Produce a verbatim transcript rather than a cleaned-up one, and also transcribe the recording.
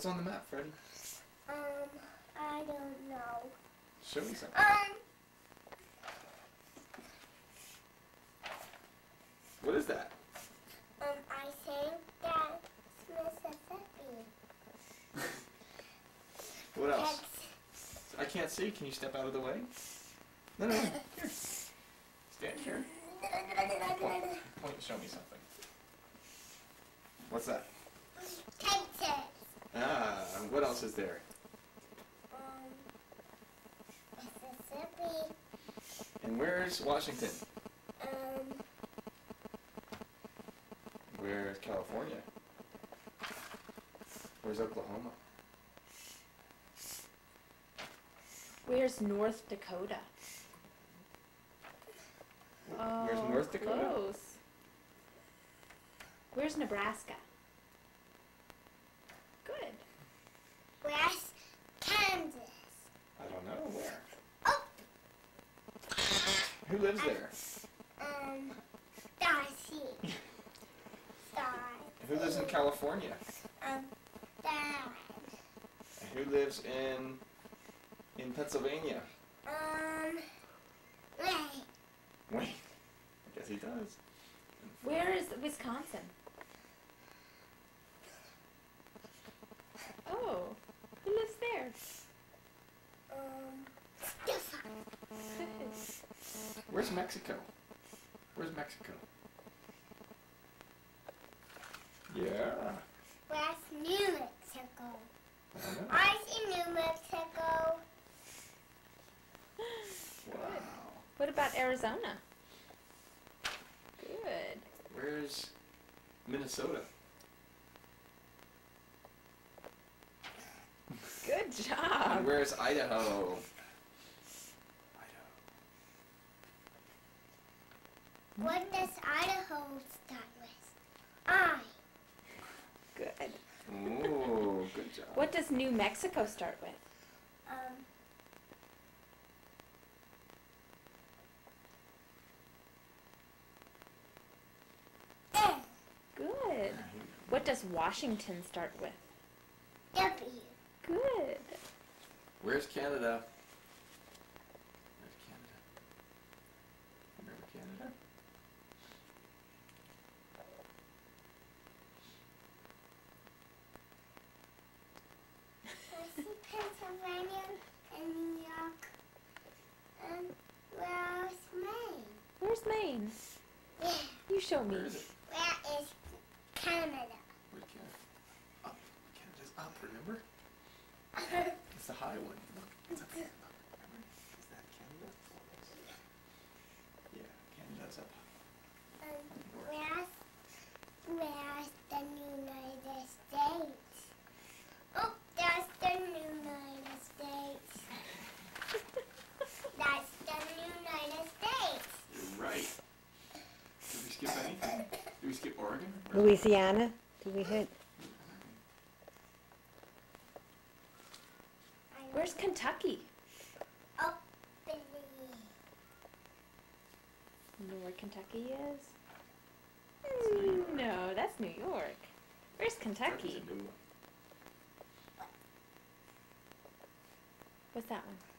What's on the map, Freddie? Um, I don't know. Show me something. Um, What is that? um, I think that's Mississippi. What else? That's, I can't see. Can you step out of the way? No, no, no. Here. Stand here. Point. Point and show me something. What's that? Texas. Ah, what else is there? Um, Mississippi. And where's Washington? Um, Where's California? Where's Oklahoma? Where's North Dakota? Oh, Where's North Dakota? Close. Where's Nebraska? Good. where's Kansas? I don't know. Where? Oh, Who lives there? um, Darcy. Darcy. Who lives in California? Um, Dad. Who lives in in Pennsylvania? Um, Ray. Wait, I guess he does. Where is Wisconsin? Oh, who lives there? Um, Stefan. Good. Where's Mexico? Where's Mexico? Yeah. Where's New Mexico? I don't know. I see New Mexico. Wow. What about Arizona? Good. Where's Minnesota? Good And job. where's Idaho? Idaho. What does Idaho start with? I. Good. Ooh, good job. What does New Mexico start with? Um, N. Good. What does Washington start with? W. Good. Where's Canada? Where's Canada? Remember Canada? I see Pennsylvania and New York. And where's Maine? Where's Maine? Yeah. You show me. Where is it? Where is Canada? Where's Canada? Up. Canada's up, remember? It's the high one. Look, it's up there. Look, remember? Is that Canada? Yeah, Canada's up. Um, where's, where's the United States? Oh, that's the United States. That's the United States. You're right. Did we skip anything? Did we skip Oregon? Louisiana? Did we hit? Where's Kentucky? Up in the You know where Kentucky is? Mm, no, that's New York. Where's Kentucky? Kentucky's a new one. What's that one?